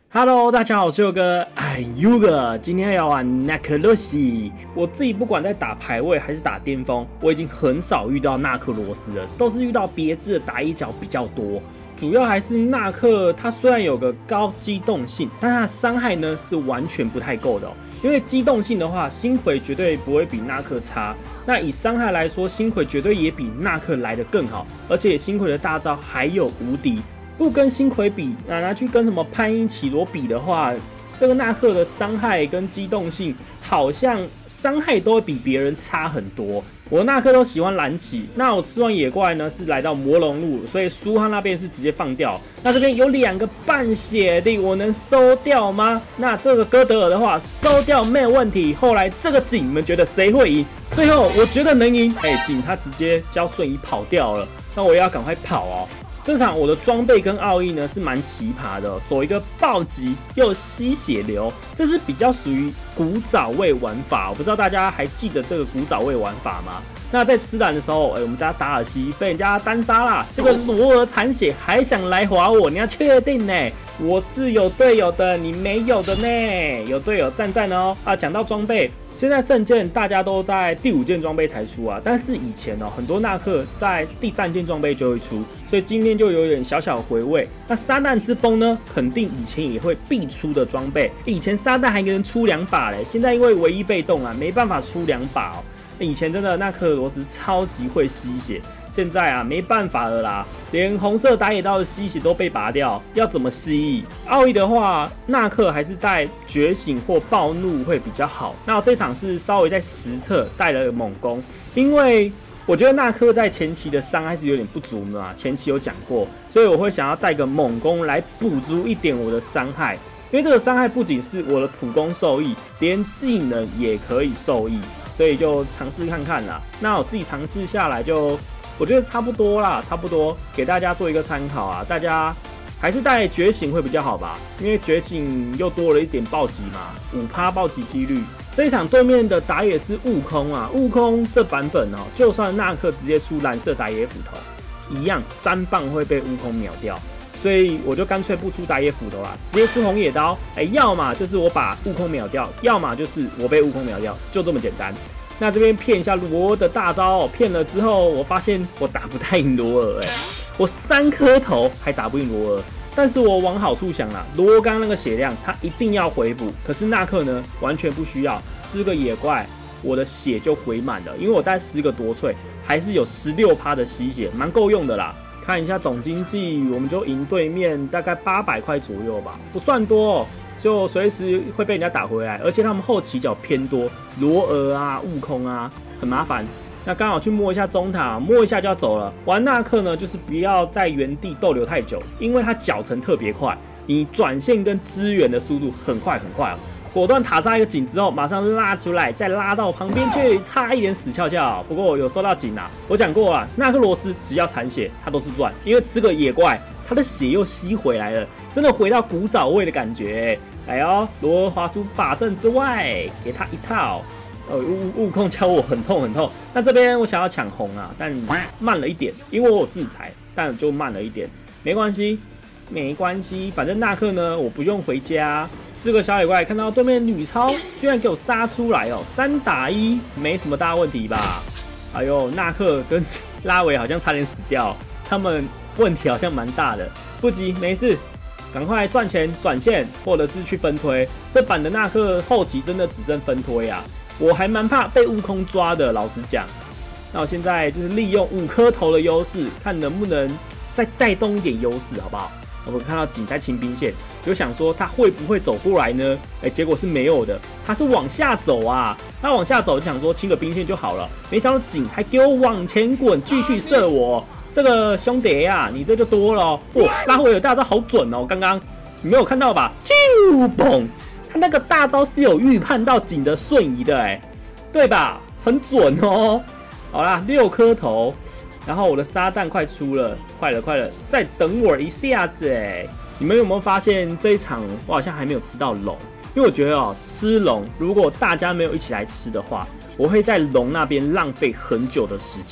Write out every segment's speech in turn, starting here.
Hello， 大家好，我是佑哥。Yuga， 今天要玩纳克罗西。我自己不管在打排位还是打巅峰，我已经很少遇到纳克罗斯了，都是遇到别致的打一角比较多。主要还是纳克，它虽然有个高机动性，但它的伤害呢是完全不太够的哦。因为机动性的话，星魁绝对不会比纳克差。那以伤害来说，星魁绝对也比纳克来得更好，而且星魁的大招还有无敌。不跟星魁比，拿去跟什么潘因绮罗比的话，这个纳克的伤害跟机动性好像伤害都会比别人差很多。我纳克都喜欢蓝旗，那我吃完野怪呢是来到魔龙路，所以苏哈那边是直接放掉。那这边有2个半血的，我能收掉吗？那这个哥德尔的话收掉没有问题。后来这个景，你们觉得谁会赢？最后我觉得能赢。景他直接教瞬移跑掉了，那我也要赶快跑哦。这场我的装备跟奥义呢是蛮奇葩的，走一个暴击又吸血流，这是比较属于古早味玩法。我不知道大家还记得这个古早味玩法吗？那在吃蓝的时候，我们家达尔西被人家单杀啦，这个罗尔残血还想来划我，你要确定呢？我是有队友的，你没有的呢，有队友赞赞哦。讲到装备。现在圣剑大家都在第5件装备才出啊，但是以前很多纳克在第3件装备就会出，所以今天就有点小小回味。那撒旦之风呢，肯定以前也会必出的装备，以前撒旦还能出2把嘞，现在因为唯一被动啊，没办法出2把哦。以前真的纳克罗斯超级会吸血，现在啊没办法了啦，连红色打野刀的吸血都被拔掉，要怎么吸？奥义的话，纳克还是带觉醒或暴怒会比较好。那我这场是稍微在实测带了猛攻，因为我觉得纳克在前期的伤害是有点不足嘛，前期有讲过，所以我会想要带个猛攻来补足一点我的伤害，因为这个伤害不仅是我的普攻受益，连技能也可以受益。所以就尝试看看啦。那我自己尝试下来我觉得差不多啦，差不多给大家做一个参考啊。大家还是带觉醒会比较好吧，因为觉醒又多了一点暴击嘛，5%暴击几率。这一场对面的打野是悟空啊，悟空这版本就算纳克直接出蓝色打野斧头，一样3棒会被悟空秒掉。所以我就干脆不出打野斧头啦，直接出红野刀。要么就是我把悟空秒掉，要么就是我被悟空秒掉，就这么简单。那这边骗一下罗尔的大招，骗了之后，我发现我打不太赢罗尔，我3颗头还打不赢罗尔。但是我往好处想啦，罗尔刚刚那个血量他一定要回补，可是纳克呢完全不需要，吃个野怪，我的血就回满了，因为我带10个夺萃，还是有16%的吸血，蛮够用的啦。看一下总经济，我们就赢对面大概800块左右吧，不算多哦，就随时会被人家打回来，而且他们后期角偏多，罗尔啊、悟空啊，很麻烦。那刚好去摸一下中塔，摸一下就要走了。玩纳克呢，就是不要在原地逗留太久，因为它脚程特别快，你转线跟支援的速度很快很快哦。果断塔杀一个井之后，马上拉出来，再拉到旁边去，差一点死翘翘。不过我有收到井啊，我讲过啊，纳克罗斯只要残血，他都是赚，因为吃个野怪，他的血又吸回来了，真的回到古早味的感觉。来哦，罗尔滑出法阵之外，给他一套。悟空教我很痛很痛。那这边我想要抢红啊，但慢了一点，因为我有制裁，但就慢了一点，没关系。没关系，反正纳克呢，我不用回家，吃个小野怪，看到对面女超居然给我杀出来哦，3打1，没什么大问题吧？哎呦，纳克跟拉维好像差点死掉，他们问题好像蛮大的，不急，没事，赶快赚钱转线，或者是去分推。这版的纳克后期真的只剩分推啊，我还蛮怕被悟空抓的，老实讲。那我现在就是利用5颗头的优势，看能不能再带动一点优势，好不好？我看到井在清兵线，就想说他会不会走过来呢？结果是没有的，他是往下走啊。他往下走就想说清个兵线就好了，没想到井还给我往前滚，继续射我。这个兄弟啊，你这就多了哦。拉回尔大招好准哦，刚刚你没有看到吧？啾嘣，他那个大招是有预判到井的瞬移的，对吧？很准哦。好啦，6颗头。然后我的撒旦快出了，快了，再等我一下子你们有没有发现这一场我好像还没有吃到龙？因为我觉得吃龙如果大家没有一起来吃的话，我会在龙那边浪费很久的时间。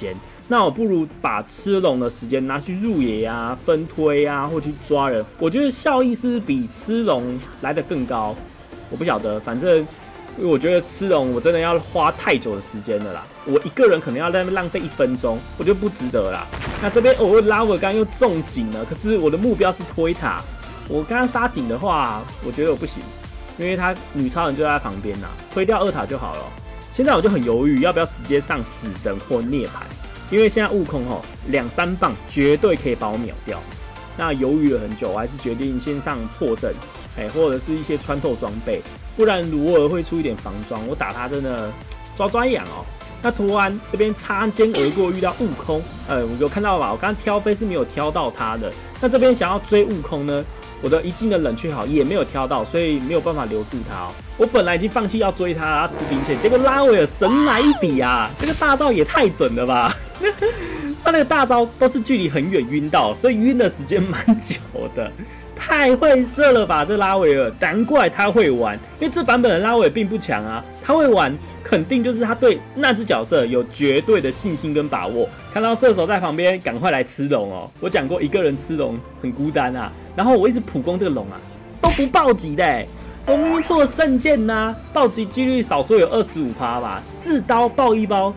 那我不如把吃龙的时间拿去入野啊、分推啊，或去抓人，我觉得效益是比吃龙来得更高。我不晓得，反正因为我觉得吃龙我真的要花太久的时间了啦，我一个人可能要在那边浪费1分钟，我觉得不值得啦。那这边我拉维刚刚又中井了，可是我的目标是推塔，我刚刚杀井的话，我觉得我不行，因为他女超人就在他旁边呐，推掉2塔就好了。现在我就很犹豫，要不要直接上死神或涅槃。因为现在悟空2-3棒绝对可以把我秒掉，那犹豫了很久，我还是决定先上破阵，或者是一些穿透装备，不然鲁尔会出一点防装，我打他真的抓痒哦。那突然这边擦肩而过遇到悟空，我有看到吧？我刚刚挑飞是没有挑到他的，那这边想要追悟空呢，我的一进的冷却好也没有挑到，所以没有办法留住他哦。我本来已经放弃要追他，要吃兵线，结果拉维尔神来一笔啊！这个大招也太准了吧！他那个大招都是距离很远晕到，所以晕的时间蛮久的，太会射了吧！这拉维尔，难怪他会玩，因为这版本的拉维尔并不强啊，他会玩肯定就是他对那只角色有绝对的信心跟把握。看到射手在旁边，赶快来吃龙哦！我讲过一个人吃龙很孤单啊，然后我一直普攻这个龙啊，都不暴击的我明明出了圣剑呐，暴击几率少说有25%吧，4刀爆1包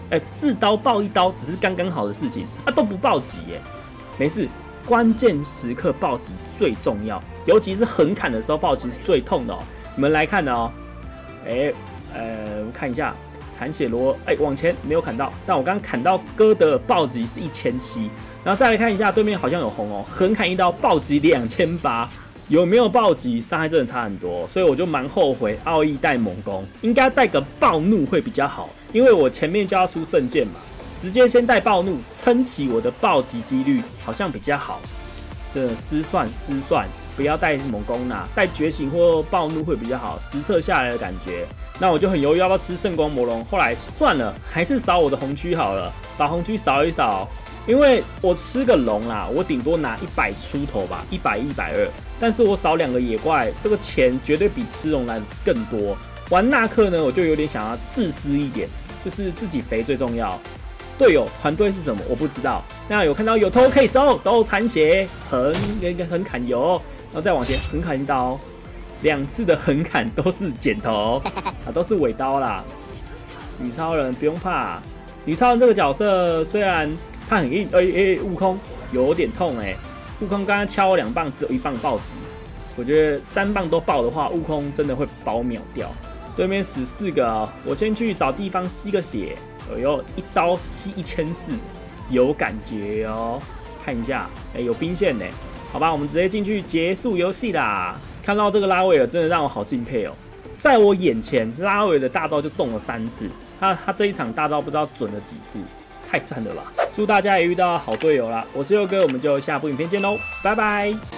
，4刀爆1刀只是刚刚好的事情，都不暴击耶，没事，关键时刻暴击最重要，尤其是横砍的时候暴击是最痛的哦。你们来看哦，我看一下残血罗，往前没有砍到，但我刚刚砍到哥的暴击是1700，然后再来看一下对面好像有红哦，横砍1刀暴击2800。有没有暴击？伤害真的差很多，所以我就蛮后悔奥义带猛攻，应该带个暴怒会比较好，因为我前面就要出圣剑嘛，直接先带暴怒，撑起我的暴击几率好像比较好。真的失算，不要带猛攻啦，带觉醒或暴怒会比较好，实测下来的感觉。那我就很犹豫要不要吃圣光魔龙，后来算了，还是扫我的红区好了，把红区扫一扫。因为我吃个龙啦，我顶多拿100出头吧，100、120，但是我少2个野怪，这个钱绝对比吃龙来更多。玩纳克呢，我就有点想要自私一点，就是自己肥最重要。队友团队是什么我不知道。那有看到有头可以收，都残血，横砍油，然后再往前横砍1刀，2次的横砍都是剪头都是尾刀啦。女超人不用怕，女超人这个角色虽然他很硬，悟空有点痛悟空刚刚敲我2棒，只有1棒暴击，我觉得3棒都爆的话，悟空真的会把我秒掉。对面死4个哦，我先去找地方吸个血，一刀吸1400，有感觉哦。看一下，有兵线呢，好吧，我们直接进去结束游戏啦。看到这个拉维尔真的让我好敬佩哦，在我眼前拉维尔的大招就中了3次，他这一场大招不知道准了几次。太赞了吧！祝大家也遇到好队友啦！我是佑哥，我们就下部影片见喽，拜拜。